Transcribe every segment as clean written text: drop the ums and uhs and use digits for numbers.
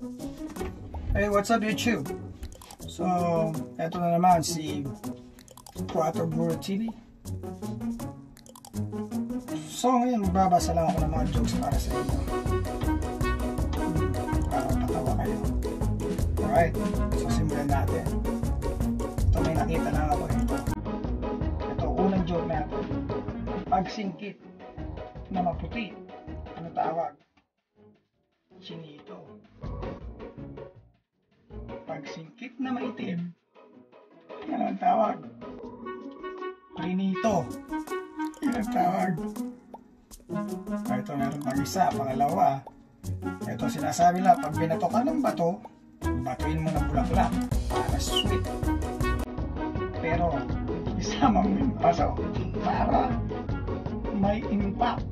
Hey, what's up YouTube? So, eto na naman si Quattro Guru TV. So, ngayon magbabasa lang ako ng mga jokes para sa inyo. Para patawa kayo. Alright, so simulan natin. Ito, may nakita lang ako ito. Ito, unang joke natin. Pagsingkit na maputi. Ano tawag? Chinito. Pagsingkit na maitim, yan ang tawag. Prinito. Yan ang tawag. Ito meron pang isa, pangalawa. Ito sinasabi lang, pag binato ka ng bato, batuin mo ng bulaklak para sweet. Pero isama mo yung paso para may impact.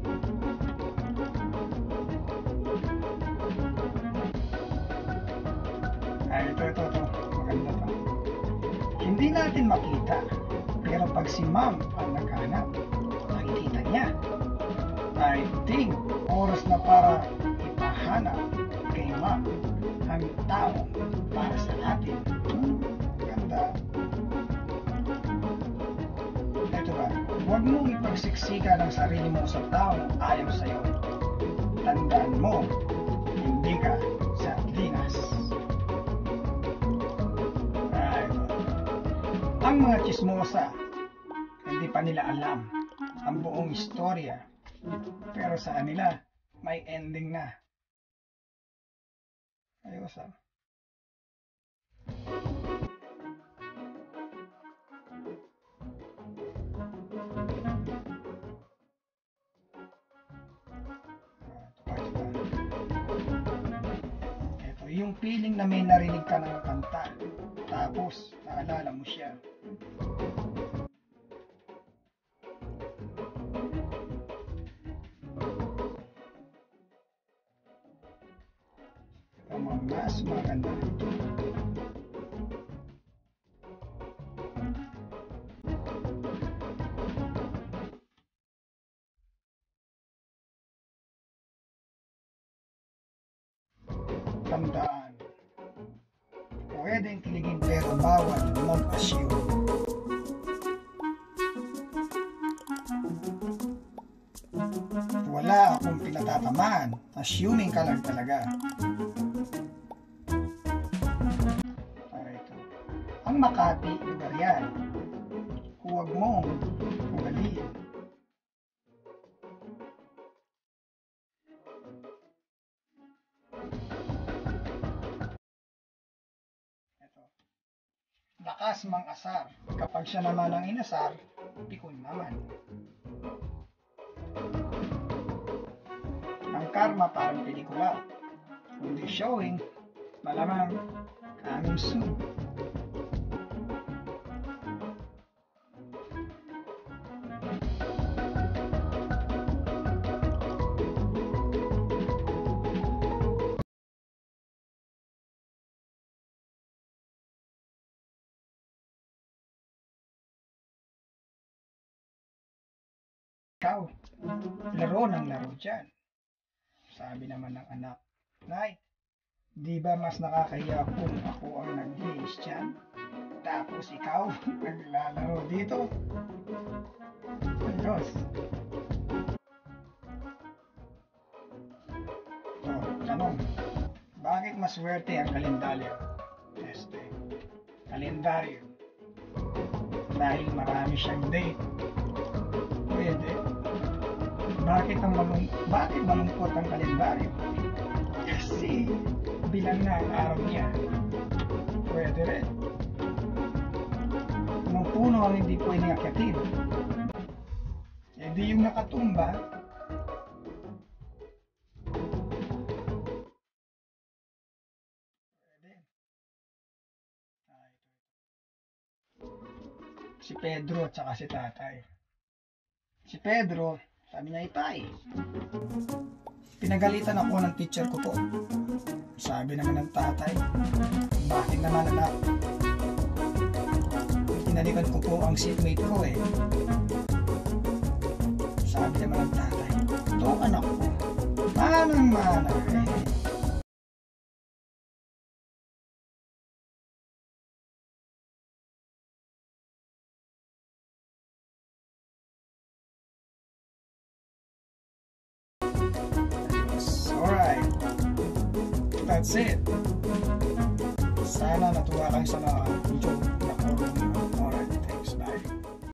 Ito. Maganda to. Hindi natin makita, pero pag si ma'am ang naghanap, nakikita niya. I think oras na para ipahanap kay ma'am ang tao para sa atin. Ganda. Ito ba? Huwag mong ipagsiksika ng sarili mo sa taong ayaw sa'yo. Tandaan mo, hindi ka sardinas. Ang mga chismosa, hindi pa nila alam ang buong istorya, pero sa kanila may ending na. Ayos ah. Ito, yung feeling na may narinig ka ng kanta, tapos naalala mo siya. Ang mas maganda ito. Tandaan, pwedeng kiligin pero bawal mag-assume. Wala akong pinatatamaan, assuming ka lang talaga. Ito. Ang Makati, lugar yan. Huwag mong ugaliin. Lakas mang asar, kapag siya naman ang inasar, pikon naman. Ang karma parang pelikula, hindi showing, malamang coming soon. Ikaw, laro ng laro dyan. Sabi naman ng anak, Nay, di ba mas nakakahiya kung ako ang nag-gaze dyan? Tapos ikaw, naglalaro dito? Ayos. So, tanong, bakit maswerte ang kalendaryo? Kalendaryo. Dahil marami siyang date. Pwede. Bakit malungkot ang kalendaryo? Kasi bilang na ang araw niya. Pwede rin. Kung puno ang hindi pwedeng akyatin, hindi yung nakatumba. Pwede. Si Pedro at saka si tatay. Si Pedro, sabi niya, Itay, pinagalitan ako ng teacher ko po. Sabi naman ng tatay, bakit naman anak? Tinalikan ko po ang seatmate ko eh. Sabi naman ng tatay, ito anak ko, manang-mana eh. that's it. Sana natuwa kayo sa mga video